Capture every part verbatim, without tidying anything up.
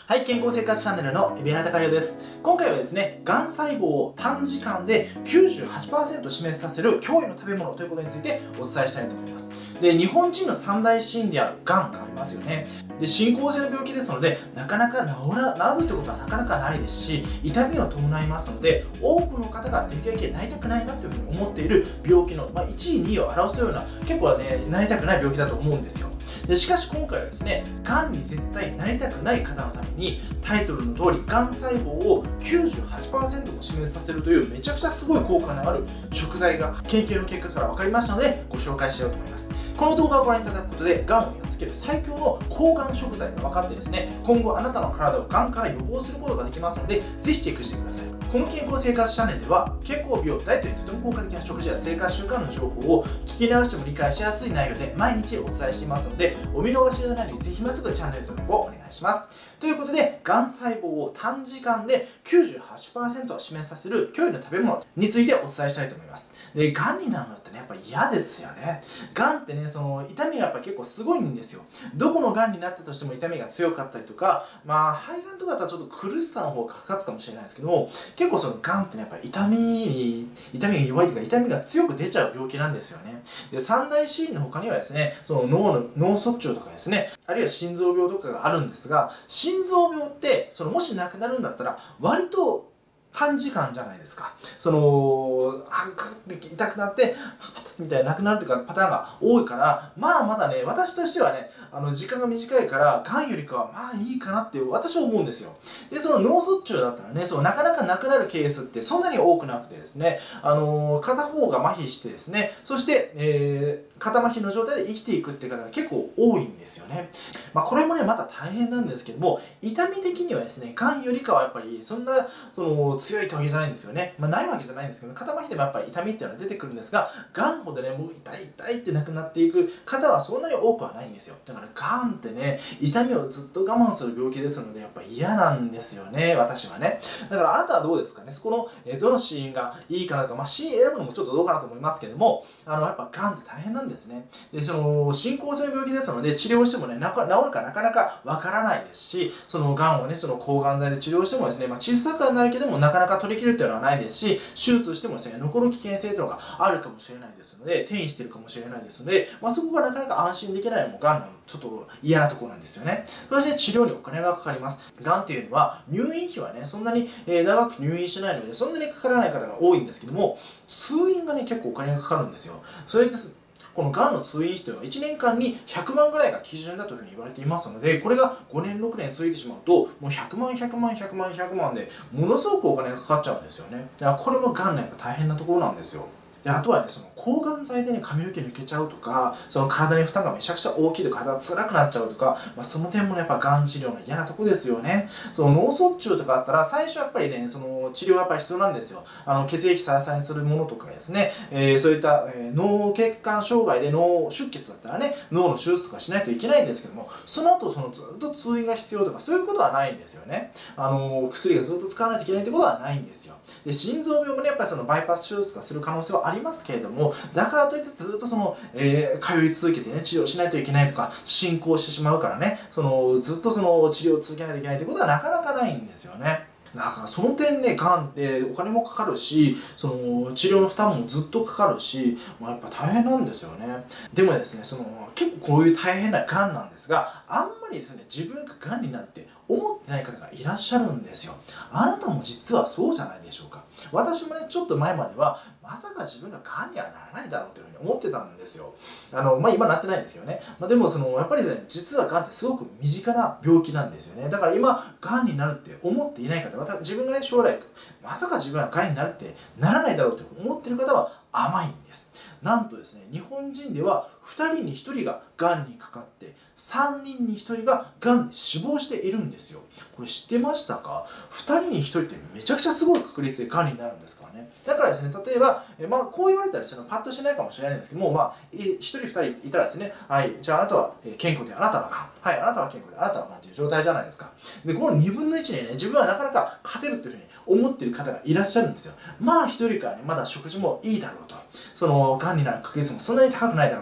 はい、健康生活チャンネルの海老原隆弘です。今回はですね、がん細胞を短時間で きゅうじゅうはちパーセント 死滅させる驚異の食べ物ということについてお伝えしたいと思います。で、日本人の三大死因であるがんがありますよね。で、進行性の病気ですので、なかなか治ら治るってことはなかなかないですし、痛みを伴いますので、多くの方ができるだけなりたくないなというふうに思っている病気の、まあ、いちい、にいを表すような、結構ね、なりたくない病気だと思うんですよ。でしかし今回はですね、がんに絶対なりたくない方のためにタイトルの通り、がん細胞を きゅうじゅうはちパーセント も死滅させるというめちゃくちゃすごい効果のある食材が研究の結果から分かりましたのでご紹介しようと思います。この動画をご覧いただくことで、がんをやっつける最強の抗がん食材が分かってですね、今後あなたの体をがんから予防することができますので、ぜひチェックしてください。この健康生活チャンネルでは、健康美容ダイエットにとても効果的な食事や生活習慣の情報を聞き流しても理解しやすい内容で毎日お伝えしていますので、お見逃しがないようにぜひまずチャンネル登録をお願いします。ということで、がん細胞を短時間で きゅうじゅうはちパーセント 死滅させる驚異の食べ物についてお伝えしたいと思います。で、がんになるのってね、やっぱ嫌ですよね。がんってね、その痛みがやっぱ結構すごいんですよ。どこのがんになったとしても痛みが強かったりとか、まあ肺がんとかだったらちょっと苦しさの方が勝つかもしれないですけども、結構そのがんってね、やっぱ痛みに痛みが弱いというか痛みが強く出ちゃう病気なんですよね。で、三大死因の他にはですね、その脳の脳卒中とかですね、あるいは心臓病とかがあるんですが、心臓病ってそのもしなくなるんだったら割と短時間じゃないですか。そのはくって痛くなってパタッみたいななくなるというかパターンが多いから、まあまだね、私としてはね、あの時間が短いからがんよりかはまあいいかなって私は思うんですよ。で、その脳卒中だったらね、そのなかなかなくなるケースってそんなに多くなくてですね、あの片方が麻痺してですね、そして、えー、片麻痺の状態で生きていくっていう方が結構多いんですよね。まあこれもね、また大変なんですけども、痛み的にはですね、がんよりかはやっぱりそんなその強いってわけじゃないんですよね。まあないわけじゃないんですけど、片麻痺でもやっぱり痛みっていうのは出てくるんですが、がんほどね、もう痛い痛いってなくなっていく方はそんなに多くはないんですよ。だからがんってね、痛みをずっと我慢する病気ですので、やっぱ嫌なんですよね、私はね。だからあなたはどうですかね、そこの、えどのシーンがいいかなとか、まあシーン選ぶのもちょっとどうかなと思いますけども、あの、やっぱがんって大変なんですね。で、その、進行性の病気ですので、治療してもね、なか治るかなかなかわからないですし、そのがんをね、その抗がん剤で治療してもですね、まあ小さくはなるけども、なかなか取り切るっていうのはないですし、手術してもですね、残る危険性というのがあるかもしれないですので、転移してるかもしれないですので、まあ、そこがなかなか安心できないのもがんのちょっと嫌なところなんですよね。そして治療にお金がかかります。がんっていうのは入院費はね、そんなに、えー、長く入院しないので、そんなにかからない方が多いんですけども、通院がね、結構お金がかかるんですよ。それですこのがんの通院費というのは、いちねんかんにひゃくまんぐらいが基準だというふうに言われていますので、これがごねんろくねん続いてしまうと、もうひゃくまんひゃくまんひゃくまんひゃくまんでものすごくお金がかかっちゃうんですよね。だからこれもがんのやっぱ大変なところなんですよ。で、あとはね、その抗がん剤でね、髪の毛抜けちゃうとか、その体に負担がめちゃくちゃ大きいと体が辛くなっちゃうとか、まあ、その点もね、やっぱがん治療の嫌なとこですよね。その脳卒中とかあったら、最初やっぱりね、その治療がやっぱり必要なんですよ。あの血液サラサラにするものとかですね、えー、そういった、えー、脳血管障害で脳出血だったらね、脳の手術とかしないといけないんですけども、その後そのずっと通院が必要とか、そういうことはないんですよね。あの薬がずっと使わないといけないってことはないんですよ。で、心臓病もね、やっぱりそのバイパス手術とかする可能性はありますけれども、だからといってずっとその、えー、通い続けてね、治療しないといけないとか、進行してしまうからね、そのずっとその治療を続けないといけないということはなかなかないんですよね。だからその点ね、がんってお金もかかるし、その治療の負担もずっとかかるし、まあ、やっぱ大変なんですよね。でもですね、その結構こういう大変ながんなんですが、あんまりですね、自分ががんになって思ってない方がいらっしゃるんですよ。あなたも実はそうじゃないでしょうか。私もね、ちょっと前までは、まさか自分ががんにはならないだろうというふうに思ってたんですよ。あの、まあ、今なってないんですよね。まあ、でも、その、やっぱりですね、実はがんってすごく身近な病気なんですよね。だから今、がんになるって思っていない方、また自分がね、将来、まさか自分はがんになるってならないだろうと思っている方は甘いんです。なんとですね、日本人ではふたりにひとりががんにかかって、さんにんにひとりががんで死亡しているんですよ。これ知ってましたか？ふたりにひとりってめちゃくちゃすごい確率でがんになるんですからね。だからですね、例えば、えまあ、こう言われたらですね、パッとしないかもしれないんですけども、まあ、ひとりふたりいたらですね、はい、じゃああなたは健康で、あなたはがん、はい、あなたは健康で、あなたはがんという状態じゃないですか。で、このにぶんのいちにね、自分はなかなか勝てるというふうに思っている方がいらっしゃるんですよ。まあ、ひとりからね、まだ食事もいいだろうと。その、がんになる確率もそんなに高くないだろうと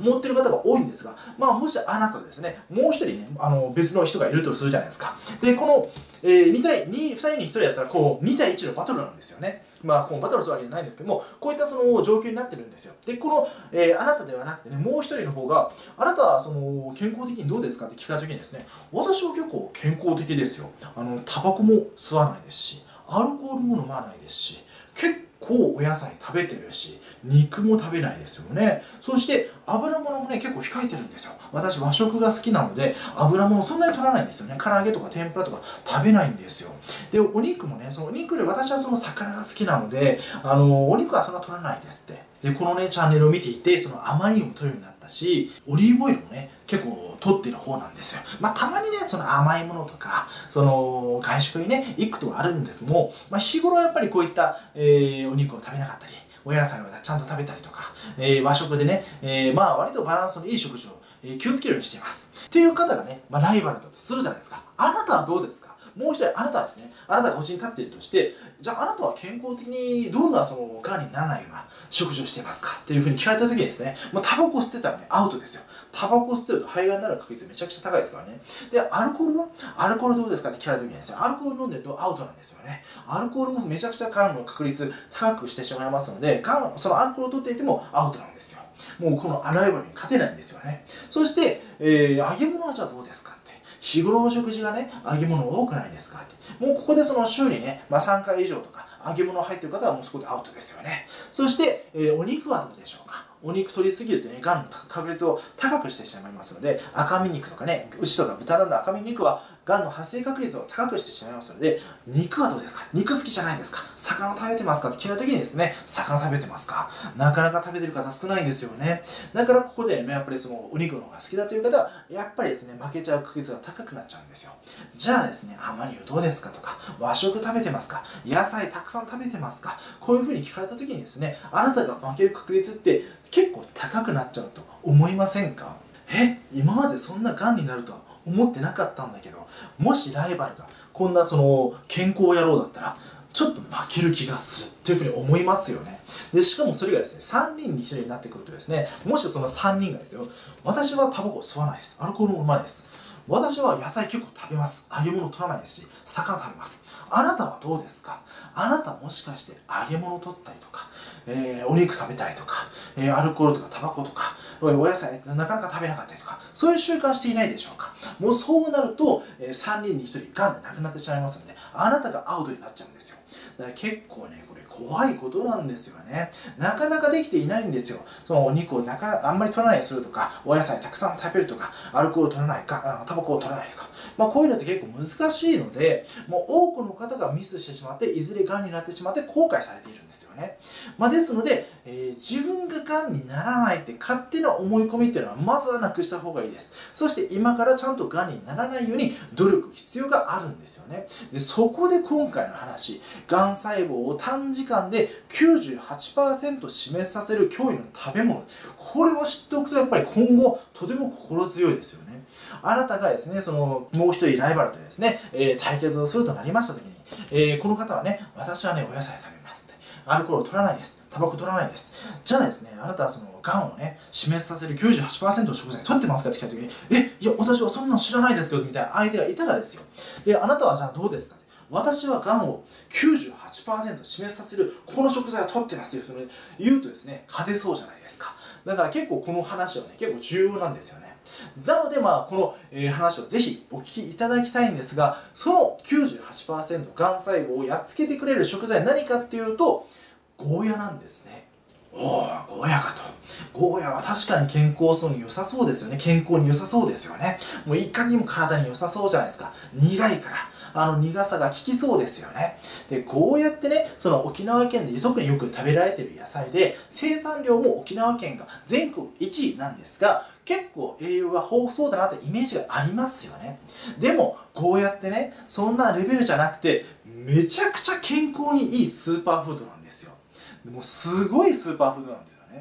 思ってる方が多いんですが、まあ、もしあなたですね、もう一人ね、あの別の人がいるとするじゃないですか。で、この、えー、に対に、ふたりにひとりだったら、こう、に対いちのバトルなんですよね。まあ、こうバトルするわけじゃないんですけども、こういったその状況になってるんですよ。で、この、えー、あなたではなくてね、もう一人の方が、あなたはその健康的にどうですかって聞かれたときにですね、私は結構健康的ですよ。あの、タバコも吸わないですし、アルコールも飲まないですし、結構お野菜食べてるし、肉も食べないですよね。そして油物もね、結構控えてるんですよ。私和食が好きなので、油物そんなに取らないんですよね。唐揚げとか天ぷらとか食べないんですよ。で、お肉もね、そのお肉で私はその魚が好きなので、あの、お肉はそんな取らないですって。で、このね、チャンネルを見ていて、その甘いのも取るようになったし、オリーブオイルもね、結構取ってる方なんですよ。まあ、たまにね、その甘いものとか、その外食にね、行くことはあるんですけども、まあ、日頃やっぱりこういった、えー、お肉を食べなかったり、お野菜をちゃんと食べたりとか、えー、和食でね、えー、まあ割とバランスのいい食事を、えー、気をつけるようにしています。っていう方がね、まあ、ライバルだとするじゃないですか。あなたはどうですか？もう一人、あなたはですね、あなたがこっちに立っているとして、じゃああなたは健康的にどんなそのがんにならないような食事をしていますかっていうふうに聞かれた時にですね、もうタバコ吸ってたらね、アウトですよ。タバコ吸ってると肺がんになる確率めちゃくちゃ高いですからね。で、アルコールはアルコールどうですかって聞かれた時にですね、アルコール飲んでるとアウトなんですよね。アルコールもめちゃくちゃがんの確率高くしてしまいますので、がん、そのアルコールを取っていてもアウトなんですよ。もうこのライバルに勝てないんですよね。そして、えー、揚げ物はじゃあどうですかって。日頃の食事がね、揚げ物多くないですかって。もうここでその週にね、まあ、さんかい以上とか揚げ物入ってる方はもうそこでアウトですよね。そして、えー、お肉はどうでしょうか。お肉取りすぎるとね、がんの確率を高くしてしまいますので、赤身肉とかね、牛とか豚などの赤身肉はがんの発生確率を高くしてしまいますので、肉はどうですか？肉好きじゃないですか？魚食べてますかって聞いた時にですね、魚食べてますか？なかなか食べてる方少ないんですよね。だからここでね、やっぱりそのお肉の方が好きだという方は、やっぱりですね、負けちゃう確率が高くなっちゃうんですよ。じゃあですね、あまりどうですかとか、和食食べてますか？野菜たくさん食べてますか？こういうふうに聞かれた時にですね、あなたが負ける確率って結構高くなっちゃうと思いませんか？え、今までそんながんになるとは思ってなかったんだけど、もしライバルがこんなその健康野郎だったらちょっと負ける気がするというふうに思いますよね。でしかもそれがですね、さんにんにひとりになってくるとですね、もしそのさんにんがですよ、私はタバコを吸わないです、アルコールも飲まないです、私は野菜結構食べます、揚げ物取らないですし、魚食べます、あなたはどうですか？あなたもしかして揚げ物取ったりとか、えー、お肉食べたりとか、えー、アルコールとかタバコとか、お野菜なかなか食べなかったりとか、そういう習慣していないでしょうか？もうそうなると、えー、さんにんにひとりがんで亡くなってしまいますので、あなたがアウトになっちゃうんですよ。だから結構ね、これ怖いことなんですよね。なかなかできていないんですよ。そのお肉をなかあんまり取らないようにするとか、お野菜たくさん食べるとか、アルコールを取らないか、タバコを取らないとか、まあ、こういうのって結構難しいので、もう多くの方がミスしてしまって、いずれがんになってしまって後悔されているんですよね。まあ、ですので、えー、自分ががんにならないって勝手な思い込みっていうのはまずはなくした方がいいです。そして今からちゃんとがんにならないように努力必要があるんですよね。でそこで今回の話、がん細胞を短時間で きゅうじゅうはちパーセント 死滅させる驚異の食べ物、これを知っておくとやっぱり今後とても心強いですよね。あなたがですね、そのもう一人ライバルとですね、えー、対決をするとなりました時に、えー、この方はね、私はね、お野菜食べますって、アルコールを取らないです、タバコ取らないです。じゃあですね、あなたはそのがんをね、死滅させる きゅうじゅうはちパーセント の食材取ってますかって聞いた時に、え、いや、私はそんなの知らないですけど、みたいな相手がいたらですよ。で、あなたはじゃあどうですかって。私はがんを きゅうじゅうはちパーセント 死滅させるこの食材を取ってますという人に言うとですね、勝てそうじゃないですか。だから結構この話はね、結構重要なんですよね。なのでまあこの、えー、話をぜひお聞きいただきたいんですが、その きゅうじゅうはちパーセント がん細胞をやっつけてくれる食材何かっていうと、ゴーヤなんですね。おー、ゴーヤかと。ゴーヤは確かに健康そうに良さそうですよね。健康に良さそうですよね。もういかにも体に良さそうじゃないですか。苦いから。あの苦さが効きそうですよね。で、ゴーヤってね、その沖縄県で特によく食べられている野菜で、生産量も沖縄県が全国いちいなんですが、結構栄養が豊富そうだなってイメージがありますよね。でも、ゴーヤってね、そんなレベルじゃなくて、めちゃくちゃ健康にいいスーパーフードなんですよ。もうすごいスーパーフードなんですよね。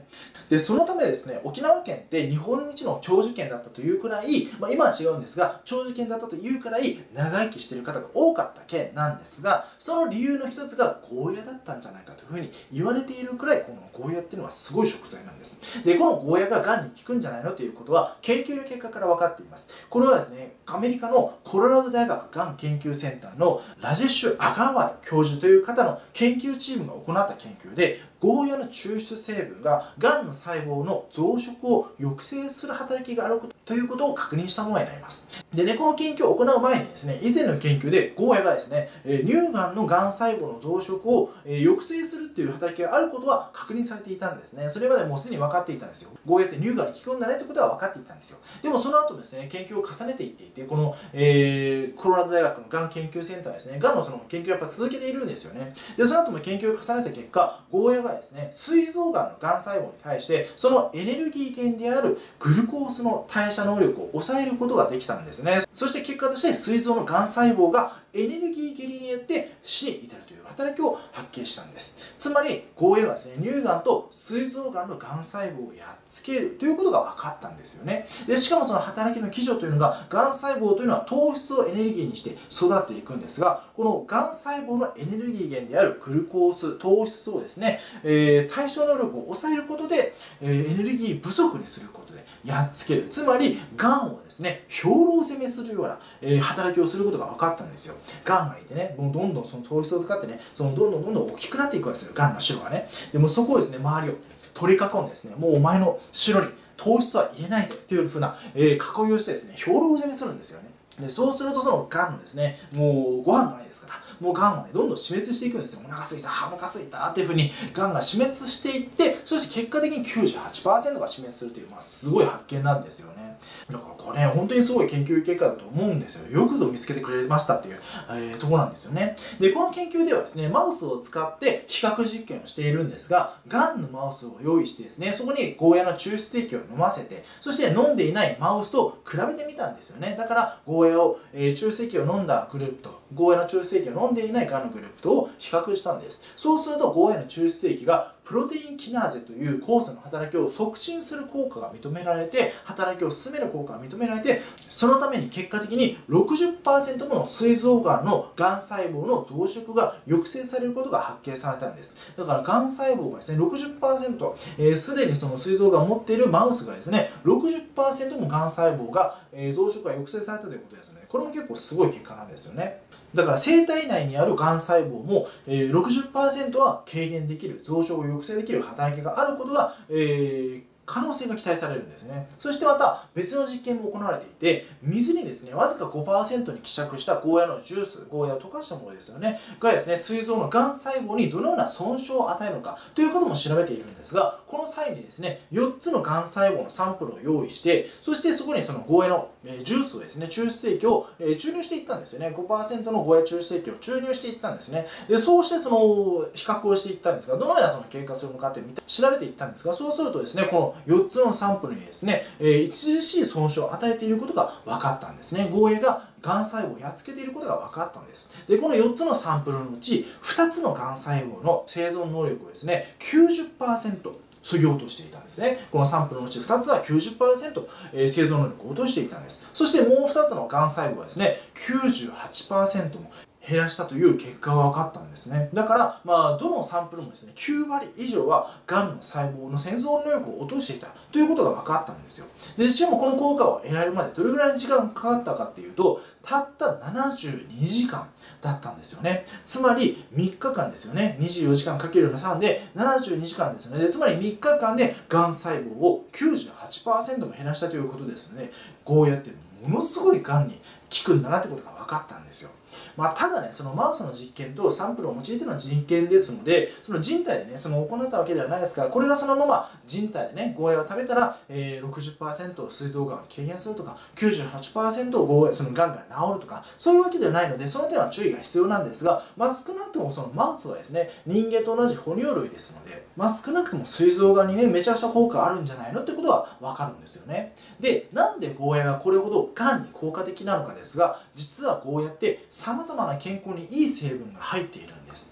でそのためですね、沖縄県って日本一の長寿県だったというくらい、まあ、今は違うんですが長寿県だったというくらい長生きしている方が多かった県なんですが、その理由の一つがゴーヤだったんじゃないかというふうに言われているくらい、このゴーヤっていうのはすごい食材なんです。でこのゴーヤががんに効くんじゃないのということは研究の結果から分かっています。これはですね、アメリカのコロラド大学がん研究センターのラジェッシュ・アガーワル教授という方の研究チームが行った研究で、ゴーヤの抽出成分ががんの細胞の増殖を抑制する働きがあるということを確認したものになります。でね、この研究を行う前にですね、以前の研究でゴーヤがですね、乳がんのがん細胞の増殖を抑制するという働きがあることは確認されていたんですね。それまでもうすでに分かっていたんですよ。ゴーヤって乳がんに効くんだねということは分かっていたんですよ。でもその後ですね、研究を重ねていっていて、この、えー、コロラド大学のがん研究センターですね、がんのその研究をやっぱ続けているんですよね。でその後も研究を重ねた結果、ゴーヤがですね、膵臓がんのがん細胞に対してそのエネルギー源であるグルコースの代謝能力を抑えることができたんですね。そして結果として膵臓のがん細胞がエネルギー下痢によって死に至るという働きを発見したんです。つまりゴーヤはですね、乳がんと膵臓がんのがん細胞をやっつけるということが分かったんですよね。でしかもその働きの基準というのが、がん細胞というのは糖質をエネルギーにして育っていくんですが、このがん細胞のエネルギー源であるグルコース、糖質をですね、えー、対処能力を抑えることで、えー、エネルギー不足にすることでやっつける。つまりがんをですね、兵糧攻めするような、えー、働きをすることが分かったんですよ。がんがいてね、もうどんどんその糖質を使ってね、そのどんどんどんどん大きくなっていくわけですよ、がんの白がね。でもそこをですね、周りを取り囲んでですね、もうお前の白に糖質は入れないぜというふうな、えー、囲いをしてですね、兵糧攻めするんですよね。でそうするとそのがんのですね、もうご飯がないですから、もうがんはね、どんどん死滅していくんですよ。お腹すいた、お腹すいたっていうふうにがんが死滅していって、そして結果的に きゅうじゅうはちパーセント が死滅するという、まあ、すごい発見なんですよね。だからこれ、ね、本当にすごい研究結果だと思うんですよ。よくぞ見つけてくれましたっていう、えー、ところなんですよね。で、この研究ではですね、マウスを使って比較実験をしているんですが、がんのマウスを用意してですね、そこにゴーヤの抽出液を飲ませて、そして飲んでいないマウスと比べてみたんですよね。だからゴーヤを、えー、抽出液を飲んだグループと、ゴーヤの抽出液を飲んでいないがんのグループとを比較したんです。そうするとゴーヤの抽出液がプロテインキナーゼという酵素の働きを促進する効果が認められて、働きを進める効果が認められて、そのために結果的に ろくじゅっパーセント もの膵臓がんのがん細胞の増殖が抑制されることが発見されたんです。だからがん細胞がですね ろくじゅっパーセント、す、えー、で、にその膵臓がんを持っているマウスがですね ろくじゅっパーセント もがん細胞が、えー、増殖が抑制されたということですね。これも結構すごい結果なんですよね。だから生体内にあるがん細胞も、えー、ろくじゅっパーセント は軽減できる、増殖を抑制できる働きがあることが、えー可能性が期待されるんですね。そしてまた別の実験も行われていて、水にですね、わずか ごパーセント に希釈したゴーヤのジュース、ゴーヤを溶かしたものですよね、がですね、膵臓のがん細胞にどのような損傷を与えるのかということも調べているんですが、この際にですね、よっつのがん細胞のサンプルを用意して、そしてそこにそのゴーヤのジュースをですね、抽出液を注入していったんですよね。ごパーセント のゴーヤ抽出液を注入していったんですね。で、そうしてその比較をしていったんですが、どのようなその経過するのかって調べていったんですが、そうするとですね、このよっつのサンプルにですね、えー、著しい損傷を与えていることが分かったんですね。ゴーヤががん細胞をやっつけていることが分かったんです。で、このよっつのサンプルのうちふたつのがん細胞の生存能力をですね、きゅうじゅっパーセント削ぎ落としていたんですね。このサンプルのうちふたつは きゅうじゅっパーセント、えー、生存能力を落としていたんです。そしてもうふたつのがん細胞はですね、きゅうじゅうはちパーセントも減らしたという結果が分かったんですね。だから、まあ、どのサンプルもですね、きゅうわり以上はがんの細胞の生存能力を落としていたということが分かったんですよ。で、しかもこの効果を得られるまでどれぐらいの時間がかかったかっていうと、たったななじゅうにじかんだったんですよね。つまりみっかかんですよね。にじゅうよじかんかけるさんでななじゅうにじかんですよね。でつまりみっかかんでがん細胞を きゅうじゅうはちパーセント も減らしたということですので、ゴーヤってものすごいがんに効くんだなってことが分かったんですよ。まあ、ただね、そのマウスの実験とサンプルを用いての実験ですので、その人体でね、その行ったわけではないですから、これがそのまま人体でね、ゴーヤを食べたら、えー、ろくじゅっパーセント 膵臓がんを軽減するとか、きゅうじゅうはちパーセント ゴーヤ、そのがんが治るとか、そういうわけではないので、その点は注意が必要なんですが、まあ、少なくともそのマウスはですね、人間と同じ哺乳類ですので、まあ、少なくとも膵臓がんにね、めちゃくちゃ効果あるんじゃないのってことは分かるんですよね。で、なんでゴーヤがこれほどがんに効果的なのかですが、実はゴーヤって様々な健康にいい成分が入っているんです。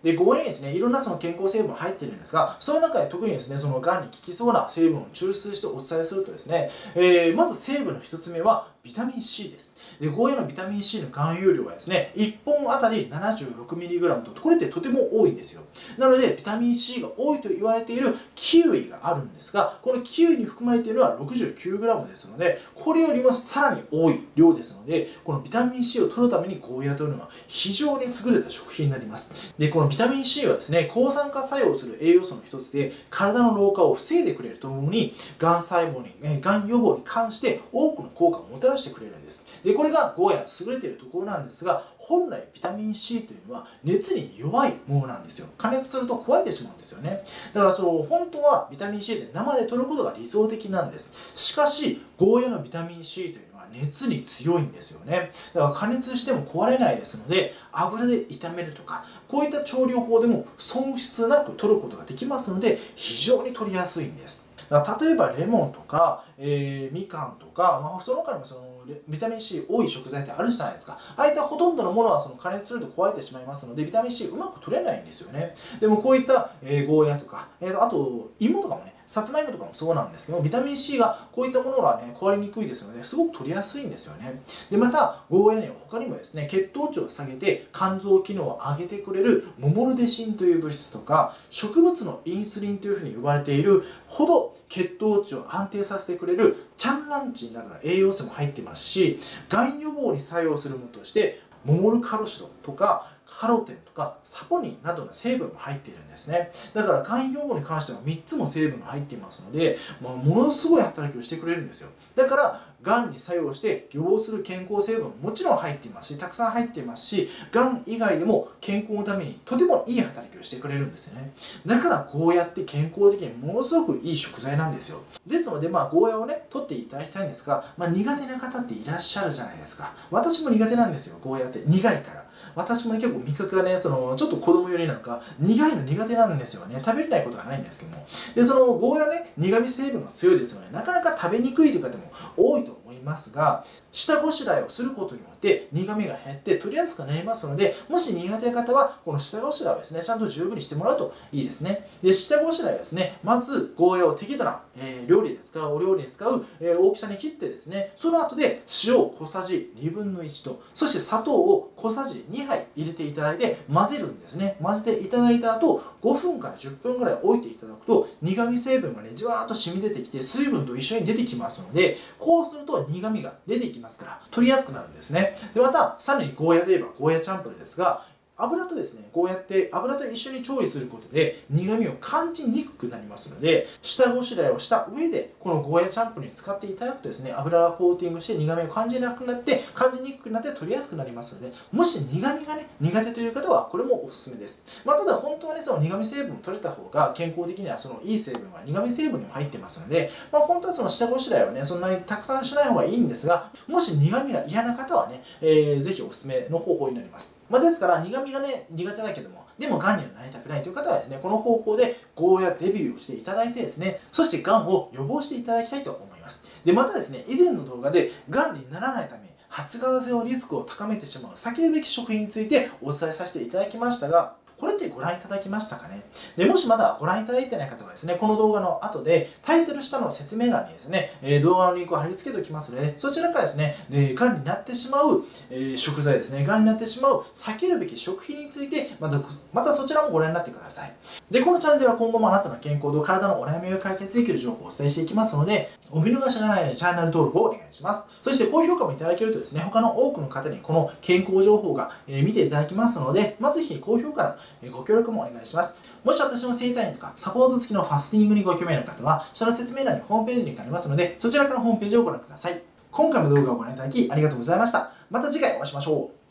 で、ゴーヤにですね、いろんなその健康成分入ってるんですが、その中で特にですね、そのがんに効きそうな成分を抽出してお伝えするとですね、えー、まず成分のひとつめはビタミン C です。で、ゴーヤのビタミン C の含有量はですね、いっぽんあたり ななじゅうろくミリグラム と、これってとても多いんですよ。なので、ビタミン C が多いと言われているキウイがあるんですが、このキウイに含まれているのは ろくじゅうきゅうグラム ですので、これよりもさらに多い量ですので、このビタミン C を取るためにゴーヤというのは非常に優れた食品になります。で、このビタミン C はですね、抗酸化作用する栄養素の一つで、体の老化を防いでくれるとともに、がん細胞に、がん予防に関して多くの効果をもたらしてくれるんです。で、これがゴーヤの優れているところなんですが、本来ビタミン C というのは熱に弱いものなんですよ。加熱すると壊れてしまうんですよね。だからその本当はビタミン C で生で摂ることが理想的なんです。しかし、ゴーヤのビタミン C というのは熱に強いんですよね。だから加熱しても壊れないですので、油で炒めるとか、こういった調理法でも損失なく摂ることができますので、非常に摂りやすいんです。だから例えばレモンとか、えー、みかんとか、まあ、その他にもそのビタミン C 多い食材ってあるじゃないですか。ああいったほとんどのものはその加熱すると壊れてしまいますので、ビタミン C うまく取れないんですよね。でもこういった、えー、ゴーヤとか、えー、あと芋とかもね、さつまいもとかもそうなんですけど、ビタミン C がこういったものはね、壊れにくいですので、すごく取りやすいんですよね。で、また、ゴーヤには他にもですね、血糖値を下げて肝臓機能を上げてくれるモモルデシンという物質とか、植物のインスリンというふうに呼ばれているほど血糖値を安定させてくれるチャンランチンなどの栄養素も入っていますし、がん予防に作用するものとして、モモルカロシドとか、カロテンとかサポニンなどの成分も入っているんですね。だからがん予防に関してはみっつも成分が入っていますので、まあ、ものすごい働きをしてくれるんですよ。だからがんに作用して予防する健康成分ももちろん入っていますし、たくさん入っていますし、がん以外でも健康のためにとてもいい働きをしてくれるんですよね。だからゴーヤって健康的にものすごくいい食材なんですよ。ですので、まあ、ゴーヤをね、取っていただきたいんですが、まあ、苦手な方っていらっしゃるじゃないですか。私も苦手なんですよ、ゴーヤって。苦いから。私もね、結構味覚がね、そのちょっと子供寄りなのか、苦いの苦手なんですよね。食べれないことがないんですけども。で、そのゴーヤね、苦味成分が強いですので、なかなか食べにくいという方も多いと思いますが、下ごしらえをすることによって苦味が減って取りやすくなりますので、もし苦手な方は、この下ごしらえをですね、ちゃんと十分にしてもらうといいですね。で、下ごしらえはですね、まずゴーヤを適度な、えー、料理で使う、お料理に使う、えー、大きさに切ってですね、その後で塩を小さじにぶんのいちと、そして砂糖を小さじにはい入れていただいて混ぜるんですね。混ぜていただいた後、ごふんからじゅっぷんぐらい置いていただくと、苦味成分がね、じわーっと染み出てきて、水分と一緒に出てきますので、こうすると苦味が出てきますから、取りやすくなるんですね。で、また、さらにゴーヤで言えばゴーヤチャンプルですが、油とですね、こうやって油と一緒に調理することで苦味を感じにくくなりますので、下ごしらえをした上でこのゴーヤチャンプルに使っていただくとですね、油がコーティングして苦味を感じなくなって感じにくくなって取りやすくなりますので、もし苦味がね苦手という方はこれもおすすめです。まあ、ただ本当はね、その苦味成分を取れた方が健康的にはそのいい成分は苦味成分にも入ってますので、まあ、本当はその下ごしらえをねそんなにたくさんしない方がいいんですが、もし苦味が嫌な方はね、えー、ぜひおすすめの方法になります。まあ、ですから苦味がね苦手だけどもでもがんにはなりたくないという方はですね、この方法でゴーヤデビューをしていただいてですね、そしてがんを予防していただきたいと思います。で、またですね、以前の動画でがんにならないため発がん性のリスクを高めてしまう避けるべき食品についてお伝えさせていただきましたが、これってご覧いただきましたかね。で、もしまだご覧いただいてない方はですね、この動画の後でタイトル下の説明欄にですね、えー、動画のリンクを貼り付けておきますので、そちらからですね、でがんになってしまう、えー、食材ですね、がんになってしまう避けるべき食品についてまた、またそちらもご覧になってください。で、このチャンネルでは今後もあなたの健康と体のお悩みを解決できる情報をお伝えしていきますので、お見逃しがないようにチャンネル登録をお願いします。そして高評価もいただけるとですね、他の多くの方にこの健康情報が、えー、見ていただきますので、まずぜひ高評価のご協力もお願いします。もし私の整体院とかサポート付きのファスティングにご興味ある方は、下の説明欄にホームページにありますので、そちらからホームページをご覧ください。今回の動画をご覧いただきありがとうございました。また次回お会いしましょう。